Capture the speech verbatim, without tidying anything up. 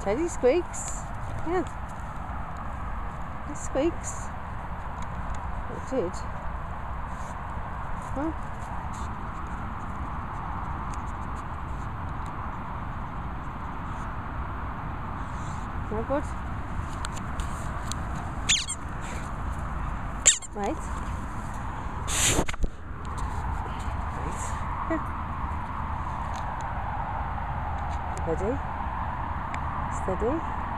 Teddy squeaks. Yeah. It squeaks. It did. Huh? No good. Right. Right. Yeah. Ready? Steady.